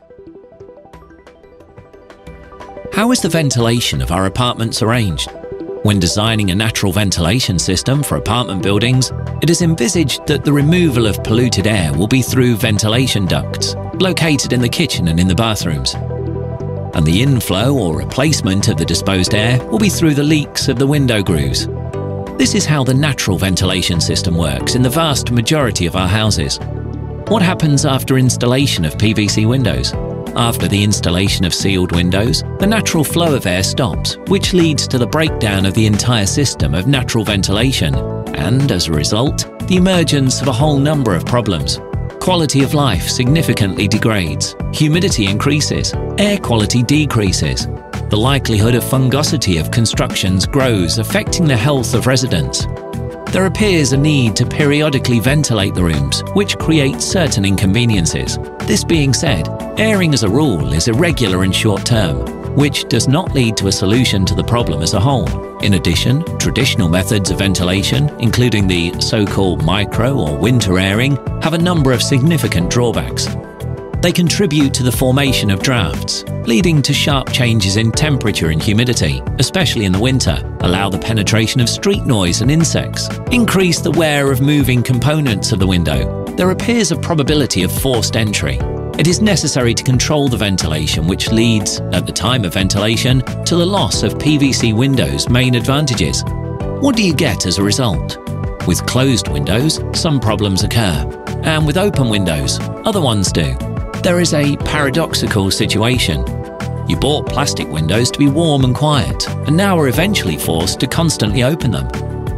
How is the ventilation of our apartments arranged? When designing a natural ventilation system for apartment buildings, it is envisaged that the removal of polluted air will be through ventilation ducts located in the kitchen and in the bathrooms. And the inflow or replacement of the disposed air will be through the leaks of the window grooves. This is how the natural ventilation system works in the vast majority of our houses. What happens after installation of PVC windows? After the installation of sealed windows, the natural flow of air stops, which leads to the breakdown of the entire system of natural ventilation, and as a result, the emergence of a whole number of problems. Quality of life significantly degrades, humidity increases, air quality decreases. The likelihood of fungosity of constructions grows, affecting the health of residents. There appears a need to periodically ventilate the rooms, which creates certain inconveniences. This being said, airing as a rule is irregular and short-term, which does not lead to a solution to the problem as a whole. In addition, traditional methods of ventilation, including the so-called micro or winter airing, have a number of significant drawbacks. They contribute to the formation of drafts, leading to sharp changes in temperature and humidity, especially in the winter, allow the penetration of street noise and insects, increase the wear of moving components of the window. There appears a probability of forced entry. It is necessary to control the ventilation, which leads, at the time of ventilation, to the loss of PVC windows' main advantages. What do you get as a result? With closed windows, some problems occur, and with open windows, other ones do. There is a paradoxical situation. You bought plastic windows to be warm and quiet, and now are eventually forced to constantly open them.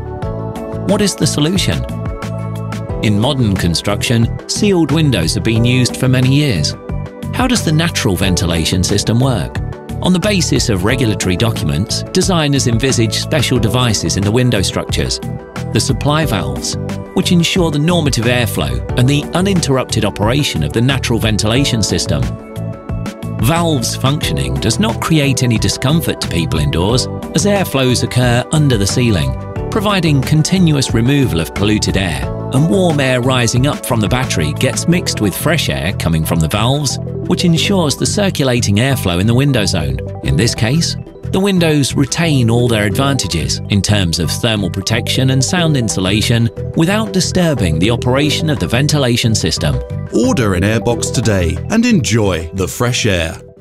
What is the solution? In modern construction, sealed windows have been used for many years. How does the natural ventilation system work? On the basis of regulatory documents, designers envisage special devices in the window structures, the supply valves, which ensure the normative airflow and the uninterrupted operation of the natural ventilation system. Valves functioning does not create any discomfort to people indoors, as airflows occur under the ceiling, providing continuous removal of polluted air, and warm air rising up from the battery gets mixed with fresh air coming from the valves, which ensures the circulating airflow in the window zone. In this case, the windows retain all their advantages in terms of thermal protection and sound insulation without disturbing the operation of the ventilation system. Order an Airbox today and enjoy the fresh air.